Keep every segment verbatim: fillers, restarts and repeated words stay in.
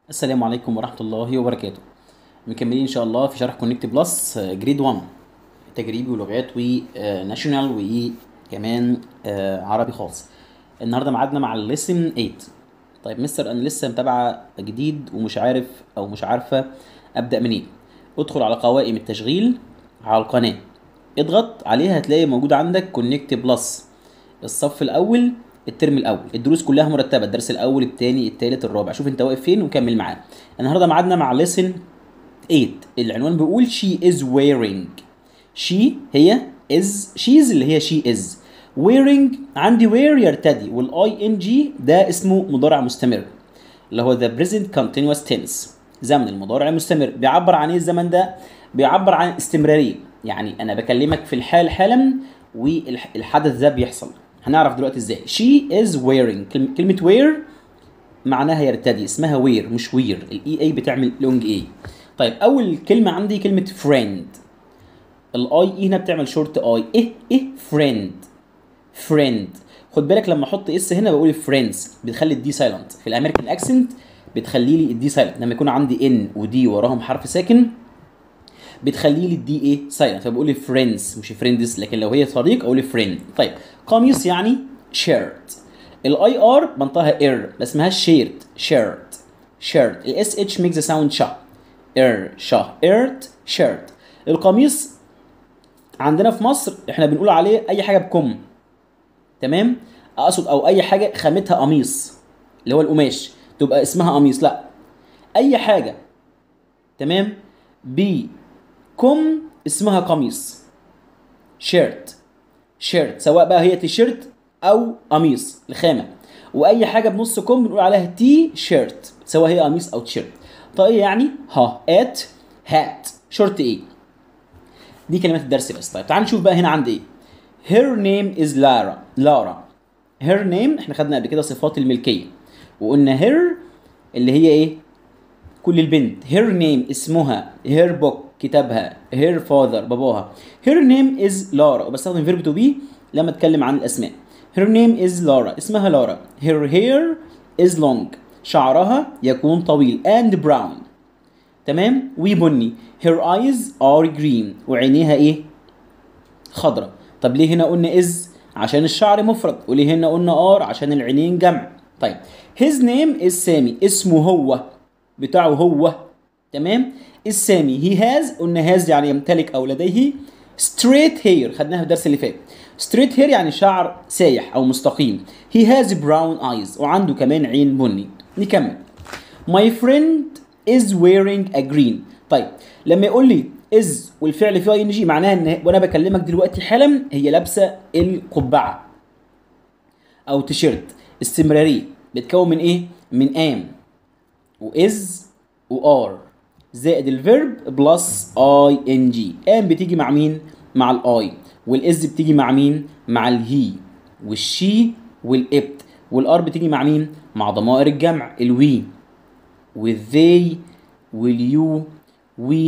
السلام عليكم ورحمة الله وبركاته. مكملين إن شاء الله في شرح كونكت بلس جريد واحد، تجريبي ولغات وناشونال وكمان آه، عربي خاص. النهارده ميعادنا مع الليسن تمانية. طيب مستر انا لسه متابعه جديد ومش عارف او مش عارفه ابدا منين. ادخل على قوائم التشغيل على القناه، اضغط عليها هتلاقي موجود عندك كونكت بلس الصف الاول الترم الاول. الدروس كلها مرتبه، الدرس الاول الثاني الثالث الرابع. شوف انت واقف فين وكمل معاه. النهارده ميعادنا مع ليسن تمانية. العنوان بيقول she is wearing. she هي is she's اللي هي she is wearing. عندي wear يرتدي والاي ان جي ده اسمه مضارع مستمر اللي هو the present continuous tense، زمن المضارع المستمر. بيعبر عن ايه الزمن ده؟ بيعبر عن استمراريه، يعني انا بكلمك في الحال حالا والحدث ده بيحصل. هنعرف دلوقتي ازاي. she is wearing، كلمه wear معناها يرتدي، اسمها وير مش وير، الاي اي بتعمل لونج اي. طيب اول كلمه عندي كلمه friend، الاي اي هنا بتعمل شورت اي، ايه ايه friend friend. خد بالك لما احط اس هنا بقول فريندز بتخلي الدي سايلنت. في الامريكان اكسنت بتخلي لي الدي سايلنت، لما يكون عندي ان ودي وراهم حرف ساكن بتخلي لي الدي ايه سايلنت، فبقول فريندز مش فريندز. لكن لو هي صديق اقول فريند. طيب قميص يعني شيرت، الاي ار بنطقها اير بس اسمها شيرت شيرت شيرت. الاس اتش ميكس ساوند شا اير شا ايرت شيرت. القميص عندنا في مصر احنا بنقول عليه اي حاجه بكم، تمام؟ اقصد او اي حاجه خامتها قميص اللي هو القماش تبقى اسمها قميص، لا اي حاجه تمام بكم اسمها قميص شيرت شيرت، سواء بقى هي تي شيرت او قميص الخامه. واي حاجه بنص كم بنقول عليها تي شيرت سواء هي قميص او تيشيرت. طيب يعني ها ات هات شورت ايه. دي كلمات الدرس بس. طيب تعال نشوف بقى هنا عندي ايه. her name is Lara. لارا her name احنا خدنا قبل كده صفات الملكيه وقلنا her اللي هي ايه؟ كل البنت. her name اسمها، her book كتابها، her father باباها. her name is لارا، وبستخدم verb to be لما اتكلم عن الاسماء. her name is لارا، اسمها لارا. her hair is long، شعرها يكون طويل and brown، تمام؟ وبني. her eyes are green، وعينيها ايه؟ خضرة. طب ليه هنا قلنا از؟ عشان الشعر مفرد. وليه هنا قلنا ار؟ عشان العينين جمع. طيب his name is سامي، اسمه هو بتاعه هو، تمام؟ السامي. he has، قلنا has يعني يمتلك او لديه straight hair، خدناها في الدرس اللي فات. straight hair يعني شعر سايح او مستقيم. he has brown eyes، وعنده كمان عين بني. نكمل. my friend is wearing a green. طيب لما يقول لي is والفعل فيه اي ان جي معناها ان وانا بكلمك دلوقتي حالا هي لابسه القبعه او تيشيرت. استمراريه بتكون من ايه؟ من ام واز وار زائد الفيرب بلس اي ان جي. ام بتيجي مع مين؟ مع الاي. والاز بتيجي مع مين؟ مع الهي والشي والابت. والار بتيجي مع مين؟ مع ضمائر الجمع الوي والذي واليو و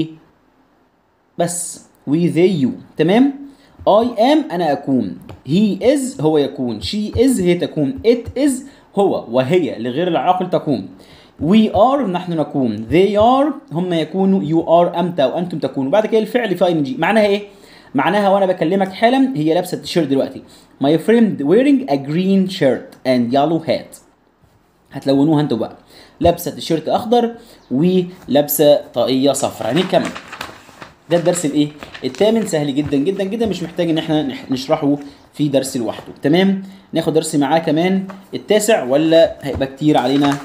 بس we they you، تمام؟ I am أنا أكون، he is هو يكون، she is هي تكون، it is هو وهي لغير العاقل تكون، we are نحن نكون، they are هم يكونوا، you are أنت وأنتم تكونوا. بعد كده الفعل في ing معناها إيه؟ معناها وأنا بكلمك حالا هي لابسة التيشيرت دلوقتي. my friend wearing a green shirt and yellow hat. هتلونوها انتوا بقى. لابسة تيشيرت أخضر ولابسة طاقية صفراء. نكمل. ده الدرس الايه؟ الثامن. سهل جدا جدا جدا، مش محتاج ان احنا نشرحه في درس لوحده، تمام؟ ناخد درس معاه كمان التاسع ولا هيبقى كتير علينا؟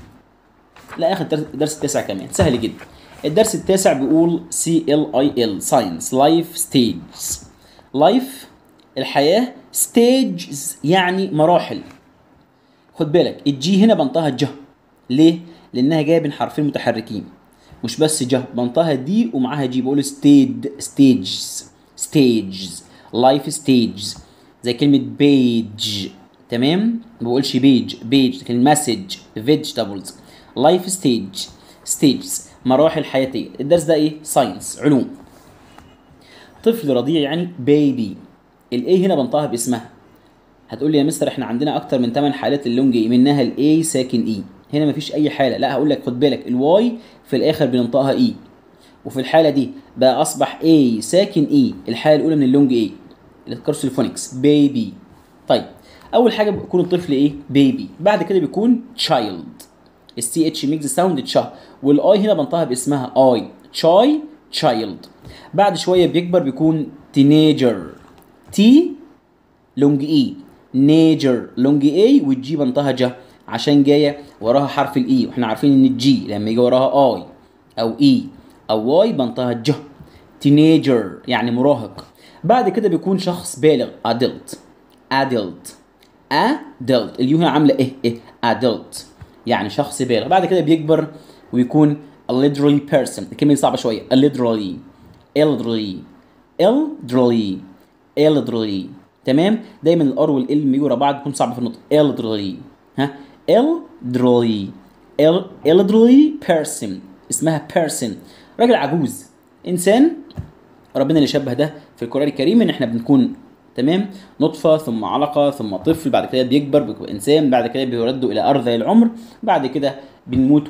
لا اخد درس التاسع كمان، سهل جدا. الدرس التاسع بيقول سي ال اي ال ساينس لايف ستيجز. لايف الحياة، ستيجز يعني مراحل. خد بالك الجي هنا بنطقها جه. ليه؟ لانها جايه بين حرفين متحركين. مش بس جه، بنطقها دي ومعاها جي، بقول ستيد ستيجز ستيجز لايف ستيجز. زي كلمة بيج، تمام؟ ما بقولش بيج بيج، لكن مسج فيجيتابلز. لايف ستيج ستيجز مراحل حياتية. الدرس ده ايه؟ ساينس علوم. طفل رضيع يعني بيبي. الاي هنا بنطقها باسمها. هتقول لي يا مستر احنا عندنا اكتر من ثمانية حالات اللونج اي، منها الاي ساكن اي. هنا مفيش اي حاله. لا هقول لك خد بالك الواي في الاخر بننطقها اي، وفي الحاله دي بقى اصبح اي ساكن اي، الحاله الاولى من اللونج اي الكارسولفونكس بيبي. طيب اول حاجه بيكون الطفل ايه؟ بيبي. بعد كده بيكون تشايلد، السي اتش ميكس ساوند تشا، والاي هنا بنطقها باسمها اي، تشاي تشايلد. بعد شويه بيكبر بيكون تينيجر، تي لونج اي، نيجر لونج اي، والجي بنطقها جا عشان جايه وراها حرف الاي، واحنا عارفين ان الجي لما يجي وراها اي او اي او واي بنطقها جا. تينيجر يعني مراهق. بعد كده بيكون شخص بالغ adult، adult adult، اليو هنا عامله ايه ايه adult يعني شخص بالغ. بعد كده بيكبر ويكون elderly person، الكلمه دي صعبه شويه، elderly elderly elderly elderly تمام. دايما الار والال لما يجوا ورا بعض بيكون صعب في النطق. elderly ها elderly elderly person اسمها person، راجل عجوز، انسان. ربنا اللي شبه ده في القرآن الكريم ان احنا بنكون تمام نطفه ثم علقه ثم طفل، بعد كده بيكبر بيكون انسان، بعد كده بيرد الى ارذل العمر، بعد كده بنموت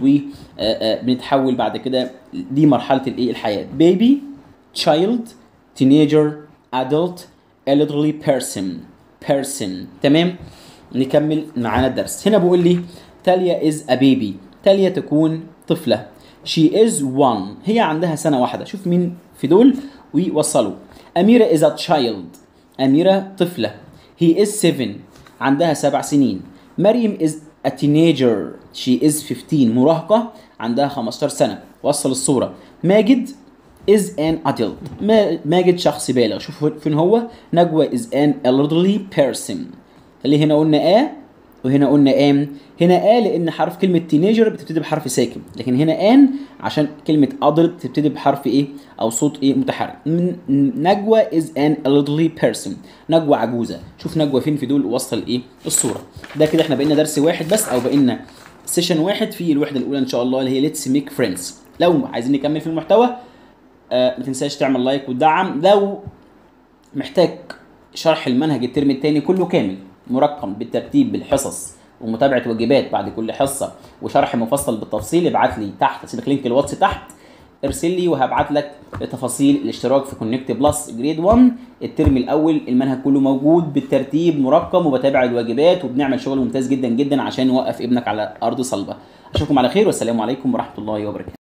وبنتحول بعد كده. دي مرحله الايه الحياه. بيبي، تشايلد، تينيجر، ادلت، elderly person person تمام. نكمل معانا الدرس. هنا بيقول لي تاليا is a baby، تاليا تكون طفله. she is one، هي عندها سنه واحده. شوف مين في دول ويوصلوا. أميرة is a child، أميرة طفلة. he is seven، عندها سبع سنين. مريم is a teenager، she is fifteen، مراهقة عندها خمستاشر سنة. وصل الصورة. ماجد is an adult، ماجد شخص بالغ. شوف فين هو. نجوى is an elderly person. اللي هنا قلنا آ وهنا قلنا ام. هنا آ لان حرف كلمه تينيجر بتبتدي بحرف ساكن، لكن هنا ان عشان كلمه ادلت بتبتدي بحرف ايه او صوت ايه متحرك. نجوى از ان elderly person، نجوى عجوزه. شوف نجوى فين في دول ووصل ايه الصوره. ده كده احنا بقينا درس واحد بس، او بقينا سيشن واحد في الوحده الاولى ان شاء الله اللي هي ليتس ميك فريندز. لو عايزين نكمل في المحتوى آه ما تنساش تعمل لايك وتدعم. لو محتاج شرح المنهج الترم الثاني كله كامل مرقم بالترتيب بالحصص ومتابعه واجبات بعد كل حصه وشرح مفصل بالتفصيل، ابعت لي تحت، سيبك لينك الواتس تحت، ارسل لي وهبعت لك تفاصيل الاشتراك في كونكت بلس جريد واحد الترم الاول. المنهج كله موجود بالترتيب مرقم، وبتابع الواجبات، وبنعمل شغل ممتاز جدا جدا عشان نوقف ابنك على ارض صلبه. اشوفكم على خير والسلام عليكم ورحمه الله وبركاته.